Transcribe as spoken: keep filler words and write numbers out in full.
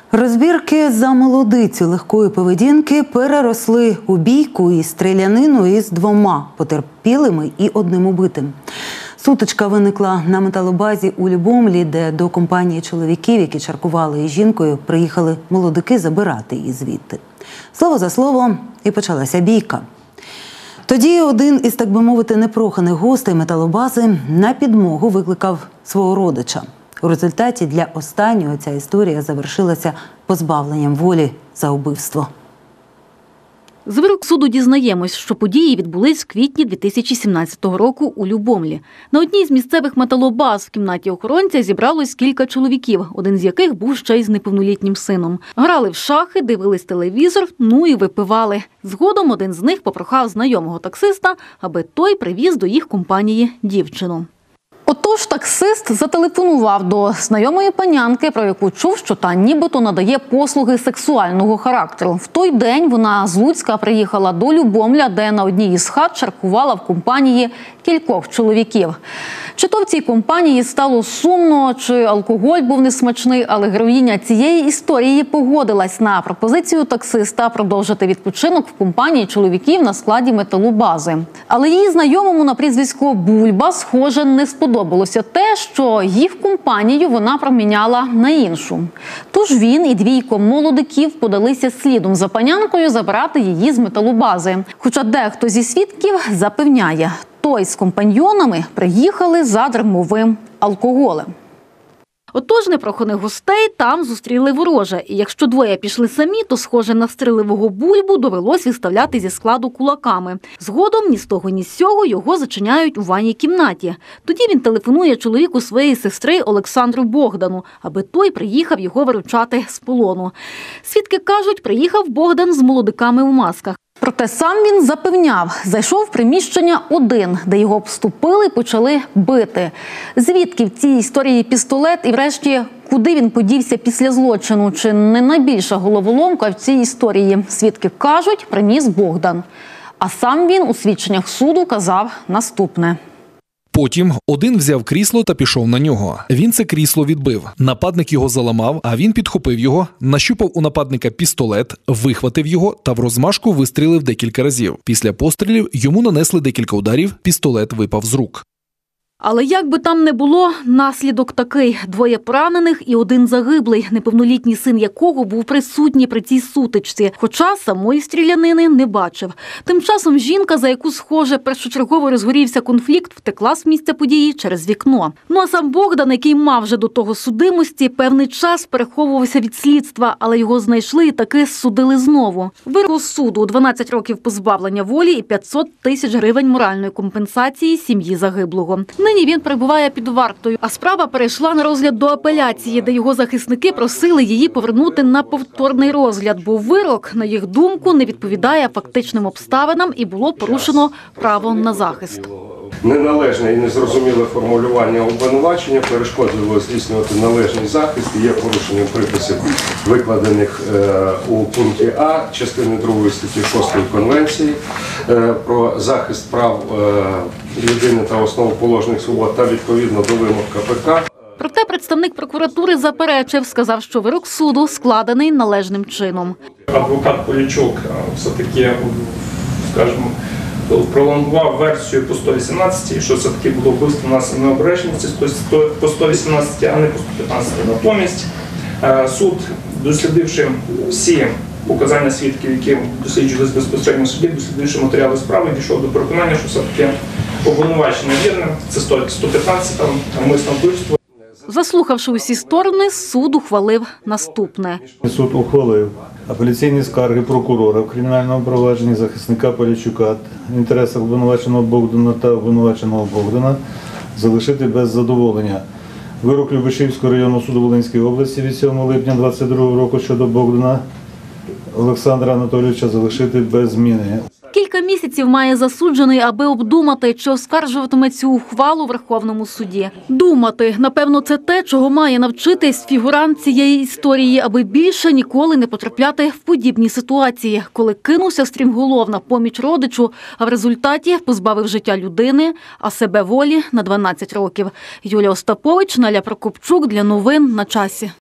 Розбірки за молодицю легкої поведінки переросли у бійку і стрілянину із двома потерпілими і одним убитим. Сутичка виникла на металобазі у Любомлі, де до компанії чоловіків, які чаркували із жінкою, приїхали молодики забирати її звідти. Слово за слово, і почалася бійка. Тоді один із, так би мовити, непроханих гостей металобази на підмогу викликав свого родича. У результаті для останнього ця історія завершилася позбавленням волі за вбивство. З вироку суду дізнаємось, що події відбулись в квітні дві тисячі сімнадцятого року у Любомлі. На одній з місцевих металобаз в кімнаті охоронця зібралось кілька чоловіків, один з яких був ще й з неповнолітнім сином. Грали в шахи, дивились телевізор, ну і випивали. Згодом один з них попрохав знайомого таксиста, аби той привіз до їх компанії дівчину. Отож, таксист зателефонував до знайомої панянки, про яку чув, що та нібито надає послуги сексуального характеру. В той день вона з Луцька приїхала до Любомля, де на одній із хат чаркувала в компанії кількох чоловіків. Чи то в цій компанії стало сумно, чи алкоголь був несмачний, але героїня цієї історії погодилась на пропозицію таксиста продовжити відпочинок в компанії чоловіків на складі металобази. Але її знайомому на прізвисько Бульба, схоже, не сподобалося те, що їх компанію вона проміняла на іншу. Тож він і двійко молодиків подалися слідом за панянкою забирати її з металобази. Хоча дехто зі свідків запевняє, той з компаньйонами приїхали за дармовим алкоголем. Отож, непроханих гостей там зустріли вороже. І якщо двоє пішли самі, то, схоже, на стріливого Бульбу довелось відставляти зі складу кулаками. Згодом ні з того, ні з сього його зачиняють у ванній кімнаті. Тоді він телефонує чоловіку своєї сестри Олександру Богдану, аби той приїхав його виручати з полону. Свідки кажуть, приїхав Богдан з молодиками у масках. Проте сам він запевняв, зайшов в приміщення один, де його обступили і почали бити. Звідки в цій історії пістолет і врешті, куди він подівся після злочину? Чи не найбільша головоломка в цій історії? Свідки кажуть, приніс Богдан. А сам він у свідченнях суду казав наступне. Потім один взяв крісло та пішов на нього. Він це крісло відбив. Нападник його заламав, а він підхопив його, нащупав у нападника пістолет, вихватив його та в розмашку вистрілив декілька разів. Після пострілів йому нанесли декілька ударів, пістолет випав з рук. Але як би там не було, наслідок такий. Двоє поранених і один загиблий, неповнолітній син якого був присутній при цій сутичці, хоча самої стрілянини не бачив. Тим часом жінка, за яку, схоже, першочергово розгорівся конфлікт, втекла з місця події через вікно. Ну а сам Богдан, який мав вже до того судимості, певний час переховувався від слідства, але його знайшли і таки судили знову. Вирок суду – дванадцять років позбавлення волі і п'ятсот тисяч гривень моральної компенсації сім'ї загиблого. Нині він перебуває під вартою, а справа перейшла на розгляд до апеляції, де його захисники просили її повернути на повторний розгляд, бо вирок, на їх думку, не відповідає фактичним обставинам і було порушено право на захист. Неналежне і незрозуміле формулювання обвинувачення перешкодило здійснювати належний захист і є порушенням приписів, викладених у пункті А частини другої статті шостої Конвенції про захист прав людини та основоположних свобод та відповідно до вимог КПК. Проте представник прокуратури заперечив, сказав, що вирок суду складений належним чином. Адвокат Полічук все-таки, скажімо, пролонгував версію по сто вісімнадцятій, що все-таки було вбивство на необережності по сто вісімнадцятій, а не по сто п'ятнадцятій. Натомість суд, дослідивши всі показання свідків, які досліджувалися безпосередньо в суді, дослідивши матеріали справи, дійшов до переконання, що все-таки обвинувачення вірне, це сто п'ятнадцята, навмисне вбивство. Заслухавши усі сторони, суд ухвалив наступне. Суд ухвалив апеляційні скарги прокурора в кримінальному провадженні захисника Полічука в інтересах обвинуваченого Богдана та обвинуваченого Богдана залишити без задоволення. Вирок Любешівського районного суду Волинської області від сьомого липня двадцять другого року щодо Богдана Олександра Анатолійовича залишити без зміни. Кілька місяців має засуджений, аби обдумати, чи оскаржуватиме цю ухвалу в Верховному суді. Думати, напевно, це те, чого має навчитись фігурант цієї історії, аби більше ніколи не потрапляти в подібні ситуації, коли кинувся стрімголов на поміч родичу, а в результаті позбавив життя людини, а себе волі на дванадцять років. Юлія Остапович, Наля Прокопчук для новин на часі.